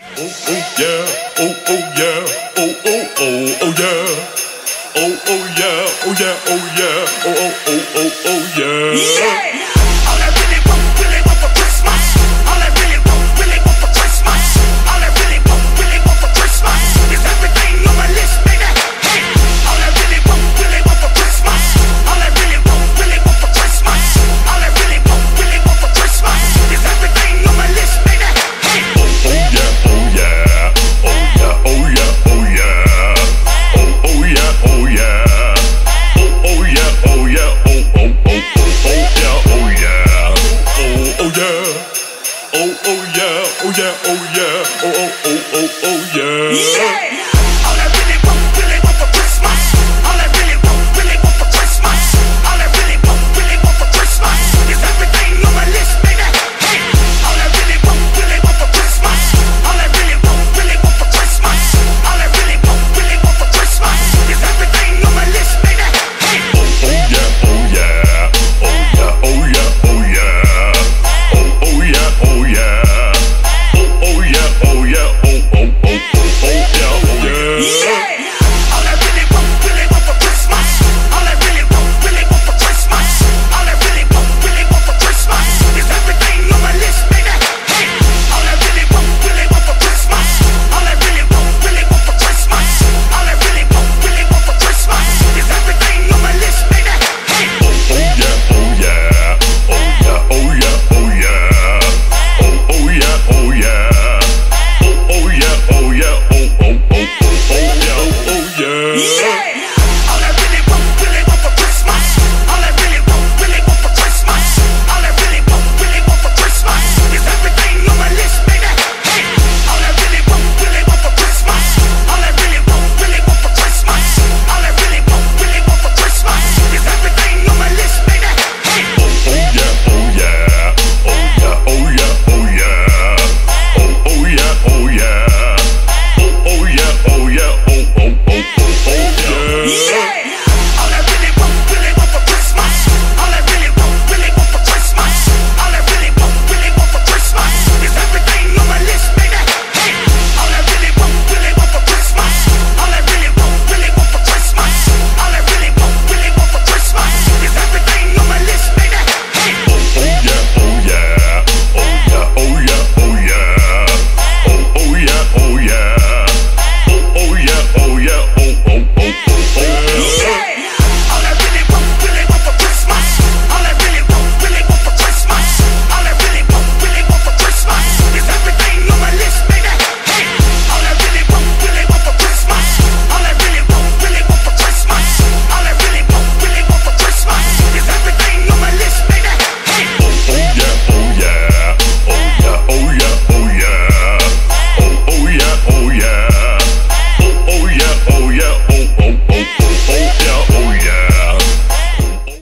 Oh oh yeah, oh oh yeah, oh oh oh oh yeah. Oh oh yeah, oh yeah, oh yeah, oh oh oh oh oh yeah. Yeah! All I really want for Christmas. All I really want for Christmas. All I really want for Christmas is everything on my list, baby. Hey! All I really want for Christmas. All I really want for Christmas. All I really want for Christmas is everything on my list, baby. Hey! Oh oh yeah, oh yeah, oh yeah, oh yeah, oh yeah. Oh oh yeah, oh yeah. Oh oh yeah, oh yeah, oh oh oh oh oh yeah, oh yeah. Oh oh yeah. Oh oh yeah, oh yeah, oh yeah. Oh oh oh oh oh yeah. Yeah!